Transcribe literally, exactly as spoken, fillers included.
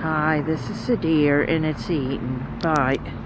Hi, this is a deer and it's eating. Bye.